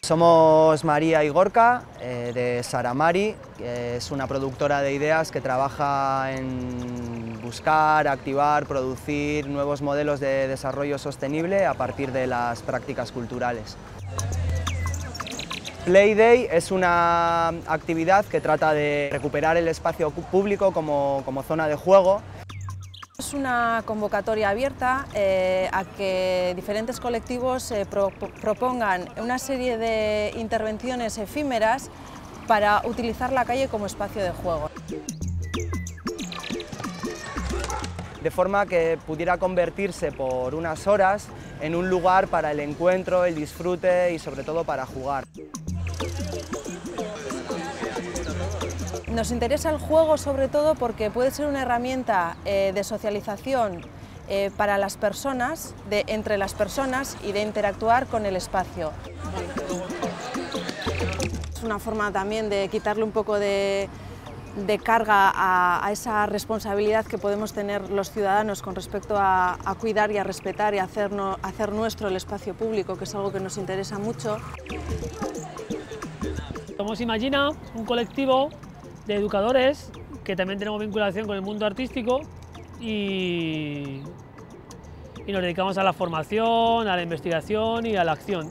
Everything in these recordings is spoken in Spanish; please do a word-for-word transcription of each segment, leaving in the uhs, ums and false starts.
Somos María y Gorka, eh, de Saramari, que es una productora de ideas que trabaja en buscar, activar, producir nuevos modelos de desarrollo sostenible a partir de las prácticas culturales. Playday es una actividad que trata de recuperar el espacio público como, como zona de juego. Es una convocatoria abierta eh, a que diferentes colectivos eh, pro, propongan una serie de intervenciones efímeras para utilizar la calle como espacio de juego. De forma que pudiera convertirse por unas horas en un lugar para el encuentro, el disfrute y sobre todo para jugar. Nos interesa el juego sobre todo porque puede ser una herramienta eh, de socialización eh, para las personas, de, entre las personas y de interactuar con el espacio. Es una forma también de quitarle un poco de, de carga a, a esa responsabilidad que podemos tener los ciudadanos con respecto a, a cuidar y a respetar y a hacer, no, hacer nuestro el espacio público, que es algo que nos interesa mucho. Somos Imagina, un colectivo de educadores que también tenemos vinculación con el mundo artístico y, y nos dedicamos a la formación, a la investigación y a la acción.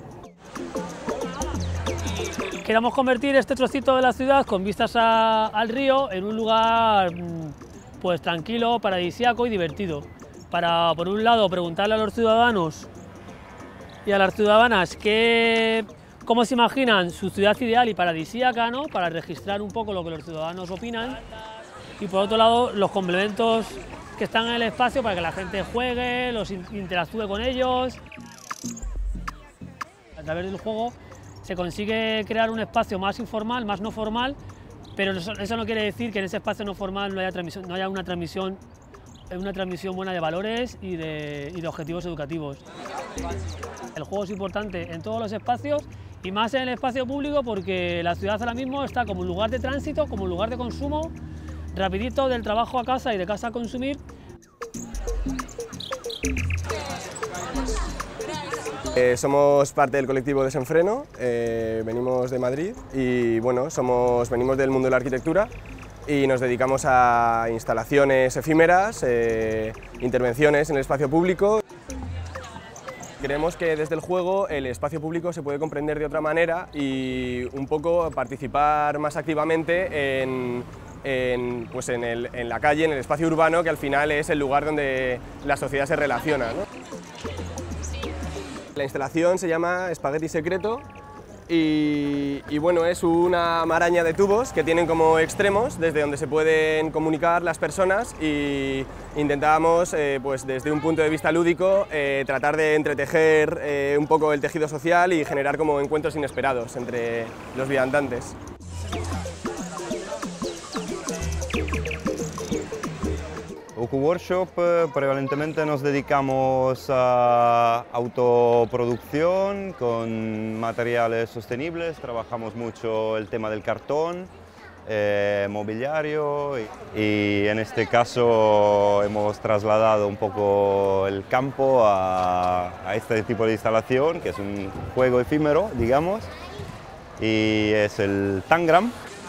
Queremos convertir este trocito de la ciudad con vistas a, al río en un lugar pues, tranquilo, paradisíaco y divertido. Para, por un lado, preguntarle a los ciudadanos y a las ciudadanas qué cómo se imaginan su ciudad ideal y paradisíaca, ¿no? Para registrar un poco lo que los ciudadanos opinan, y por otro lado los complementos que están en el espacio para que la gente juegue, los interactúe con ellos. A través del juego se consigue crear un espacio más informal, más no formal, pero eso no quiere decir que en ese espacio no formal no haya, transmisión, no haya una transmisión una transmisión buena de valores y de, y de objetivos educativos. El juego es importante en todos los espacios y más en el espacio público porque la ciudad ahora mismo está como un lugar de tránsito, como un lugar de consumo, rapidito del trabajo a casa y de casa a consumir. Eh, somos parte del colectivo Desenfreno, eh, venimos de Madrid y bueno, somos, venimos del mundo de la arquitectura y nos dedicamos a instalaciones efímeras, eh, intervenciones en el espacio público. Creemos que desde el juego el espacio público se puede comprender de otra manera y un poco participar más activamente en, en, pues en, el, en la calle, en el espacio urbano, que al final es el lugar donde la sociedad se relaciona, ¿no? La instalación se llama Espagueti Secreto. Y, y bueno, es una maraña de tubos que tienen como extremos desde donde se pueden comunicar las personas y intentamos, eh, pues desde un punto de vista lúdico, eh, tratar de entretejer eh, un poco el tejido social y generar como encuentros inesperados entre los viandantes. Oku Workshop prevalentemente nos dedicamos a autoproducción con materiales sostenibles, trabajamos mucho el tema del cartón, eh, mobiliario y, y en este caso hemos trasladado un poco el campo a, a este tipo de instalación, que es un juego efímero, digamos, y es el Tangram.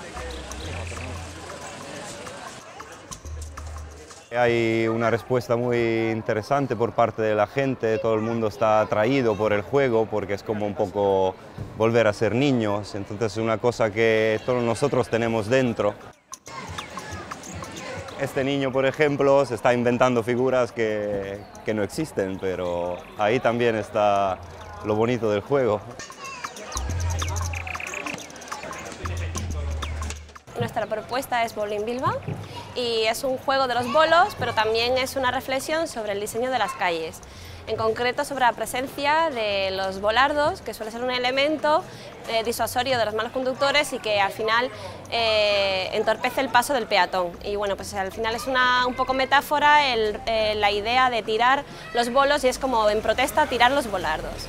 Hay una respuesta muy interesante por parte de la gente, todo el mundo está atraído por el juego porque es como un poco volver a ser niños, entonces es una cosa que todos nosotros tenemos dentro. Este niño, por ejemplo, se está inventando figuras que, que no existen, pero ahí también está lo bonito del juego. Nuestra propuesta es Bowling Bilbao y es un juego de los bolos, pero también es una reflexión sobre el diseño de las calles. En concreto sobre la presencia de los volardos, que suele ser un elemento eh, disuasorio de los malos conductores y que al final eh, entorpece el paso del peatón. Y bueno, pues al final es una un poco metáfora el, eh, la idea de tirar los bolos y es como en protesta tirar los volardos.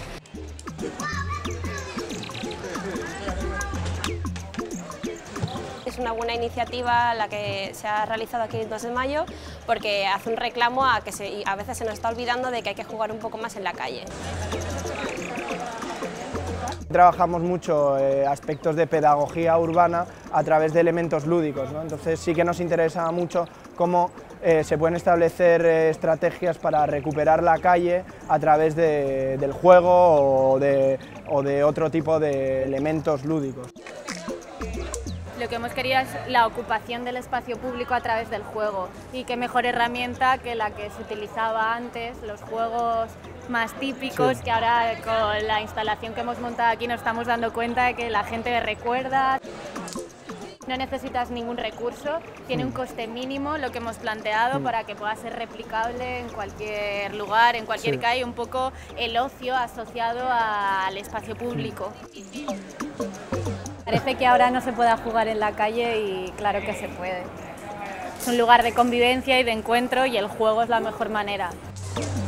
Es una buena iniciativa la que se ha realizado aquí el dos de mayo porque hace un reclamo a que se, a veces se nos está olvidando de que hay que jugar un poco más en la calle. Trabajamos mucho eh, aspectos de pedagogía urbana a través de elementos lúdicos, ¿no? Entonces sí que nos interesa mucho cómo eh, se pueden establecer eh, estrategias para recuperar la calle a través de, del juego o de, o de otro tipo de elementos lúdicos. Lo que hemos querido es la ocupación del espacio público a través del juego, y qué mejor herramienta que la que se utilizaba antes, los juegos más típicos, sí. Que ahora con la instalación que hemos montado aquí nos estamos dando cuenta de que la gente recuerda. No necesitas ningún recurso, tiene un coste mínimo lo que hemos planteado, sí. Para que pueda ser replicable en cualquier lugar, en cualquier, sí. Calle, un poco el ocio asociado al espacio público. Sí. Parece que ahora no se pueda jugar en la calle y claro que se puede. Es un lugar de convivencia y de encuentro y el juego es la mejor manera.